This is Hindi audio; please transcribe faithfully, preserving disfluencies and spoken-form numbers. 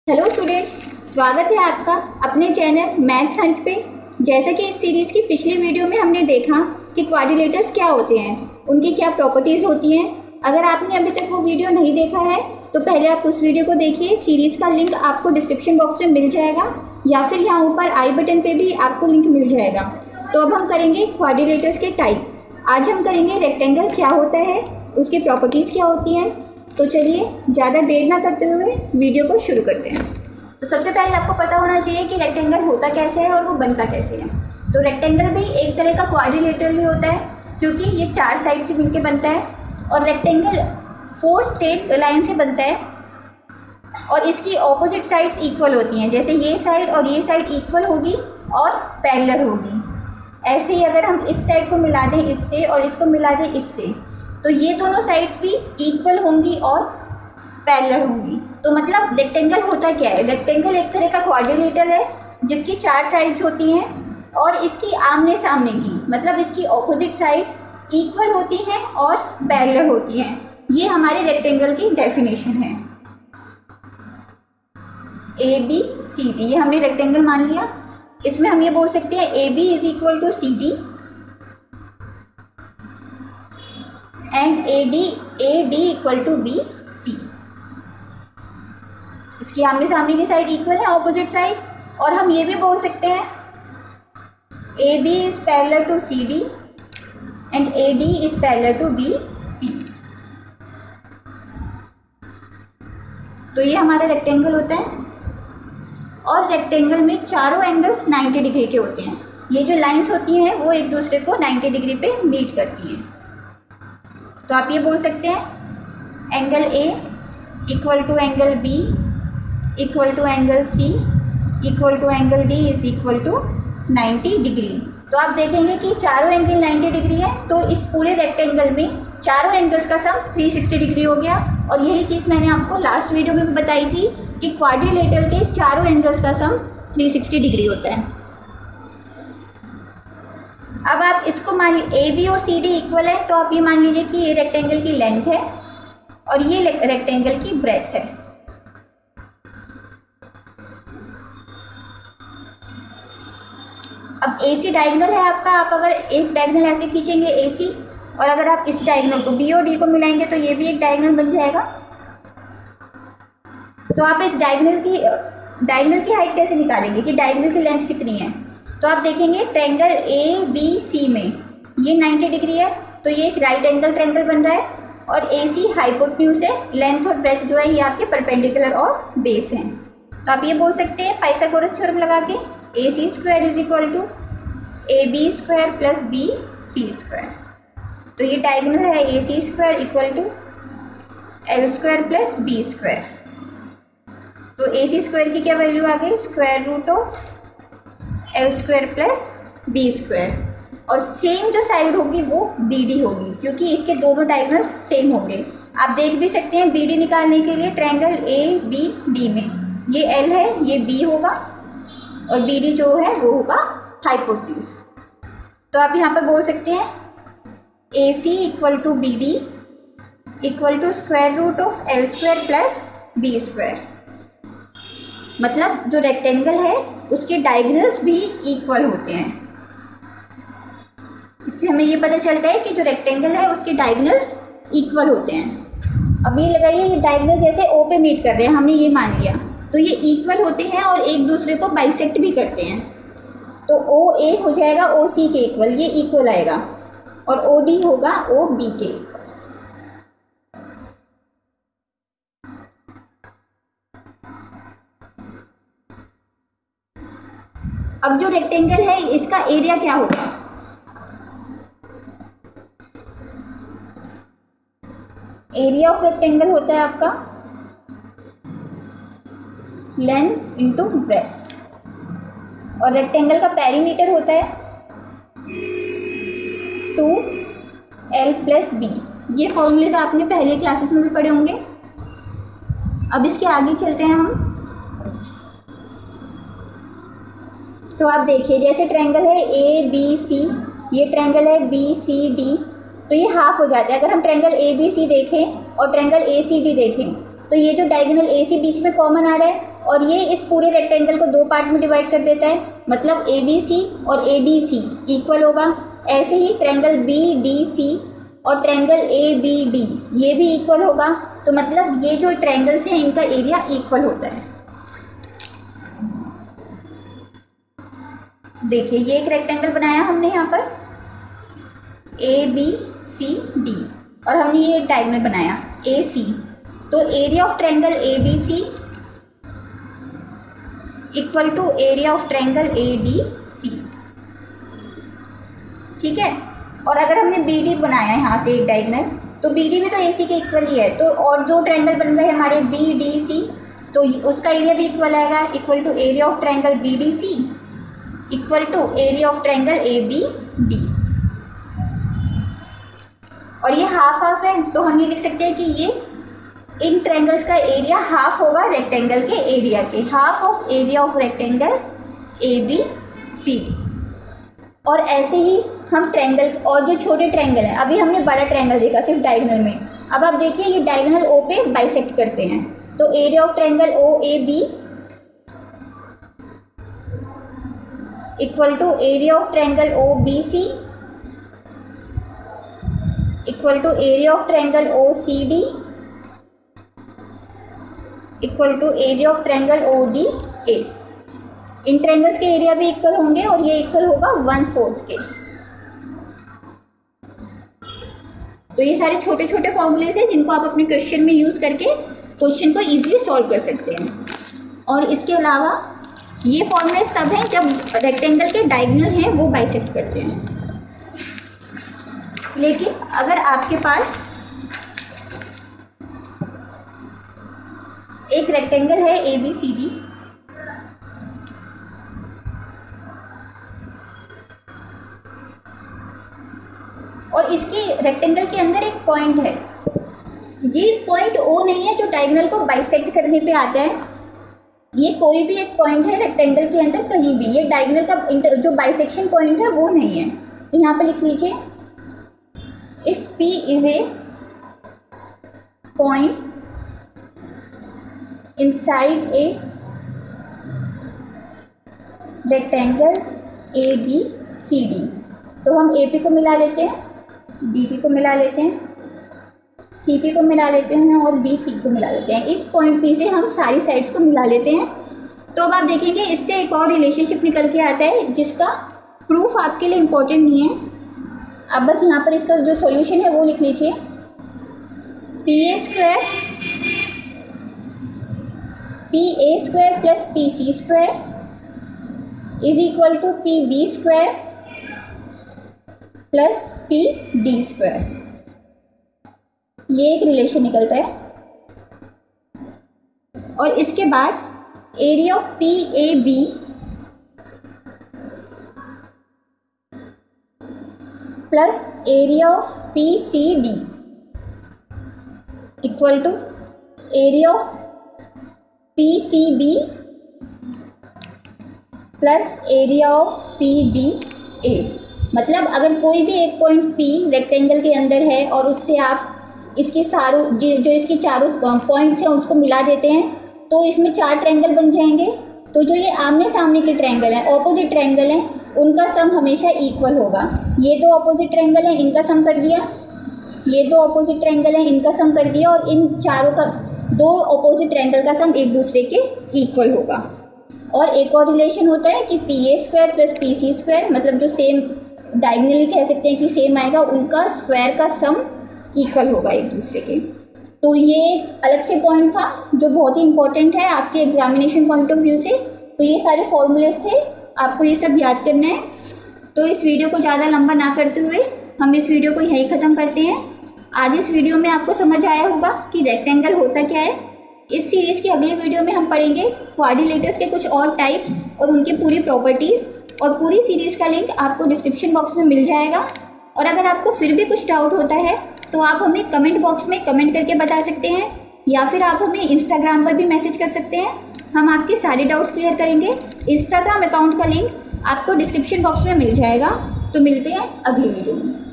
हेलो स्टूडेंट्स, स्वागत है आपका अपने चैनल मैथ्स हंट पे। जैसा कि इस सीरीज़ की पिछली वीडियो में हमने देखा कि क्वाड्रिलेटर्स क्या होते हैं, उनकी क्या प्रॉपर्टीज़ होती हैं। अगर आपने अभी तक वो वीडियो नहीं देखा है तो पहले आप उस वीडियो को देखिए। सीरीज़ का लिंक आपको डिस्क्रिप्शन बॉक्स में मिल जाएगा या फिर यहाँ ऊपर आई बटन पे भी आपको लिंक मिल जाएगा। तो अब हम करेंगे क्वाड्रिलेटर्स के टाइप। आज हम करेंगे रेक्टेंगल क्या होता है, उसकी प्रॉपर्टीज़ क्या होती हैं। तो चलिए ज़्यादा देर ना करते हुए वीडियो को शुरू करते हैं। तो सबसे पहले आपको पता होना चाहिए कि रेक्टेंगल होता कैसे है और वो बनता कैसे है। तो रेक्टेंगल भी एक तरह का क्वाड्रिलेटरल ही होता है क्योंकि ये चार साइड से मिलके बनता है और रेक्टेंगल फोर स्ट्रेट लाइन से बनता है और इसकी ऑपोजिट साइड्स इक्वल होती हैं। जैसे ये साइड और ये साइड इक्वल होगी और पैरेलल होगी। ऐसे ही अगर हम इस साइड को मिला दें इससे और इसको मिला दें इससे तो ये दोनों साइड्स भी इक्वल होंगी और पैरेलल होंगी। तो मतलब रेक्टेंगल होता क्या है? रेक्टेंगल एक तरह का क्वाड्रिलेटरल है जिसकी चार साइड्स होती हैं और इसकी आमने सामने की मतलब इसकी ऑपोजिट साइड्स इक्वल होती हैं और पैरेलल होती हैं। ये हमारे रेक्टेंगल की डेफिनेशन है। ए बी सी डी, ये हमने रेक्टेंगल मान लिया। इसमें हम ये बोल सकते हैं A B is equal to C D and A D A D equal to B C. इसकी आमने सामने की साइड इक्वल है, ऑपोजिट साइड्स। और हम ये भी बोल सकते हैं A B is parallel to C D and A D is parallel to B C. तो ये हमारा रेक्टेंगल होता है और रेक्टेंगल में चारों एंगल्स नाइन्टी डिग्री के होते हैं। ये जो लाइंस होती हैं वो एक दूसरे को नाइन्टी डिग्री पे मीट करती हैं। तो आप ये बोल सकते हैं angle A equal to angle B equal to angle C equal to angle D is equal to ninety degree. तो आप देखेंगे कि चारों एंगल नाइन्टी डिग्री है तो इस पूरे रेक्टेंगल में चारों एंगल्स का सम थ्री सिक्सटी डिग्री हो गया। और यही चीज़ मैंने आपको लास्ट वीडियो में भी बताई थी कि क्वाड्रिलेटरल के चारों एंगल्स का सम थ्री सिक्सटी डिग्री होता है। अब आप इसको मान लीजिए ए बी और सी डी इक्वल है तो आप ये मान लीजिए कि ये रेक्टेंगल की लेंथ है और ये रेक्टेंगल की ब्रेथ है। अब ए सी डायगोनल है आपका। आप अगर एक डायगोनल ऐसे खींचेंगे ए सी और अगर आप इस डायगोनल को बी और डी को मिलाएंगे तो ये भी एक डायगोनल बन जाएगा। तो आप इस डायगोनल की डायगोनल की हाइट कैसे निकालेंगे कि डायगोनल की लेंथ कितनी है? तो आप देखेंगे ट्रायंगल ए बी सी में ये नाइन्टी डिग्री है तो ये एक राइट एंगल ट्रायंगल बन रहा है और ए सी हाइपोटेन्यूज है। लेंथ और ब्रेथ जो है ये आपके परपेंडिकुलर और बेस हैं। तो आप ये बोल सकते हैं पाइथागोरस थ्योरम लगा के A C square is equal to A B square plus B C square. तो ये डायगोनल है A C square equal to L square plus B square. तो ए सी स्क्वायर की क्या वैल्यू आ गई? Square root of L square plus B square. और सेम जो साइड होगी वो बी डी होगी क्योंकि इसके दोनों डायगोनल्स सेम होंगे। आप देख भी सकते हैं बी डी निकालने के लिए ट्रायंगल ए बी डी में ये एल है ये बी होगा और बी डी जो है वो होगा हाइपोटेन्यूज। तो आप यहाँ पर बोल सकते हैं A C equal to B D equal to square root of L square plus B square. मतलब जो रेक्टेंगल है उसके डायगोनल्स भी इक्वल होते हैं। इससे हमें ये पता चलता है कि जो रेक्टेंगल है उसके डायगोनल्स इक्वल होते हैं। अब ये लगाइए ये डायगोनल जैसे ओ पे मीट कर रहे हैं, हमने ये मान लिया तो ये इक्वल होते हैं और एक दूसरे को बाइसेक्ट भी करते हैं। तो ओ ए हो जाएगा ओ सी के इक्वल, ये इक्वल आएगा और ओ डी होगा ओ बी के। अब जो रेक्टेंगल है इसका एरिया क्या होगा? एरिया ऑफ रेक्टेंगल होता है आपका लेंथ इंटू ब्रेथ और रेक्टेंगल का पेरीमीटर होता है टू एल प्लस बी। ये फॉर्मूलेज आपने पहले क्लासेस में भी पढ़े होंगे। अब इसके आगे चलते हैं हम। तो आप देखिए जैसे ट्रायंगल है ए बी सी, ये ट्रायंगल है बी सी डी तो ये हाफ हो जाता है। अगर हम ट्रायंगल ए बी सी देखें और ट्रायंगल ए सी डी देखें तो ये जो डायगोनल ए सी बीच में कॉमन आ रहा है और ये इस पूरे रेक्टेंगल को दो पार्ट में डिवाइड कर देता है, मतलब ए बी सी और ए डी सी इक्वल होगा। ऐसे ही ट्रायंगल बी डी सी और ट्रायंगल ए बी डी ये भी इक्वल होगा। तो मतलब ये जो ट्रायंगल्स हैं इनका एरिया इक्वल होता है। देखिए ये एक रेक्टेंगल बनाया हमने यहाँ पर ए बी सी डी और हमने ये एक डायगोनल बनाया ए सी। तो area of triangle A B C equal to area of triangle A D C, ठीक है। और अगर हमने बी डी बनाया यहाँ से एक डायगोनल, तो बी डी भी तो ए सी के इक्वल ही है। तो और दो ट्रायंगल बन गए हमारे बी डी सी, तो उसका एरिया भी इक्वल आएगा, equal to area of triangle B D C equal to area of triangle A B D. और ये हाफ हाफ है, तो हम ये लिख सकते हैं कि ये इन ट्रायंगल्स का एरिया हाफ होगा रेक्टेंगल के एरिया के, half of area of rectangle A B C D. और ऐसे ही हम ट्रायंगल और जो छोटे ट्रायंगल हैं, अभी हमने बड़ा ट्रायंगल देखा सिर्फ डायगोनल में, अब आप देखिए ये डायगोनल ओ पे बाइसेक्ट करते हैं। तो area of triangle O A B equal to area of triangle O B C equal to area of triangle O C D equal to area of triangle O D A. इन ट्रायंगल्स के एरिया भी इक्वल होंगे और ये इक्वल होगा वन फोर्थ के। तो ये सारे छोटे छोटे फॉर्मूलेज हैं जिनको आप अपने क्वेश्चन में यूज़ करके क्वेश्चन को इजीली सॉल्व कर सकते हैं। और इसके अलावा ये फॉर्मूलेज तब हैं जब रेक्टेंगल के डायगोनल हैं वो बाइसेक्ट करते हैं। लेकिन अगर आपके पास एक रेक्टेंगल है ए बी सी डी और इसके रेक्टेंगल के अंदर एक पॉइंट है, ये पॉइंट ओ नहीं है जो डायगोनल को बाइसेक्ट करने पे आता है, ये कोई भी एक पॉइंट है रेक्टेंगल के अंदर कहीं भी, ये डायगोनल का जो बाइसेक्शन पॉइंट है वो नहीं है। तो यहाँ पे लिख लीजिए if P is a point inside a rectangle A B C D, तो हम ए पी को मिला लेते हैं, डी पी को मिला लेते हैं, सी पी को मिला लेते हैं और बी पी को मिला लेते हैं। इस पॉइंट पी से हम सारी साइड्स को मिला लेते हैं। तो अब आप देखेंगे इससे एक और रिलेशनशिप निकल के आता है जिसका प्रूफ आपके लिए इम्पोर्टेंट नहीं है। अब बस यहाँ पर इसका जो सॉल्यूशन है वो लिख लीजिए, P A square P A square plus P C square is equal to P B square plus P D square. ये एक रिलेशन निकलता है। और इसके बाद area of P A B plus area of P C D equal to area of P C B plus area of P D A. मतलब अगर कोई भी एक पॉइंट P रेक्टेंगल के अंदर है और उससे आप इसके सारों जो इसके चारों पॉइंट्स हैं उसको मिला देते हैं तो इसमें चार ट्रायंगल बन जाएंगे। तो जो ये आमने सामने के ट्रायंगल हैं, ऑपोजिट ट्रायंगल हैं, उनका सम हमेशा इक्वल होगा। ये दो ऑपोजिट ट्रायंगल हैं, इनका सम कर दिया, ये दो ऑपोजिट ट्रायंगल हैं, इनका सम कर दिया और इन चारों का दो ऑपोजिट ट्रायंगल का सम एक दूसरे के इक्वल होगा। और एक और रिलेशन होता है कि P A square plus P C square, मतलब जो सेम डायगोनली कह सकते हैं कि सेम आएगा, उनका स्क्वायर का सम इक्वल होगा एक दूसरे के। तो ये एक अलग से पॉइंट था जो बहुत ही इंपॉर्टेंट है आपके एग्जामिनेशन पॉइंट ऑफ व्यू से। तो ये सारे फॉर्मूलेज थे, आपको ये सब याद करना है। तो इस वीडियो को ज़्यादा लंबा ना करते हुए हम इस वीडियो को यहीं ख़त्म करते हैं। आज इस वीडियो में आपको समझ आया होगा कि रेक्टेंगल होता क्या है। इस सीरीज़ की अगले वीडियो में हम पढ़ेंगे क्वाड्रिलेटर्स के कुछ और टाइप्स और उनकी पूरी प्रॉपर्टीज़, और पूरी सीरीज़ का लिंक आपको डिस्क्रिप्शन बॉक्स में मिल जाएगा। और अगर आपको फिर भी कुछ डाउट होता है तो आप हमें कमेंट बॉक्स में कमेंट करके बता सकते हैं, या फिर आप हमें इंस्टाग्राम पर भी मैसेज कर सकते हैं। हम आपके सारे डाउट्स क्लियर करेंगे। इंस्टाग्राम अकाउंट का लिंक आपको डिस्क्रिप्शन बॉक्स में मिल जाएगा। तो मिलते हैं अगली वीडियो में।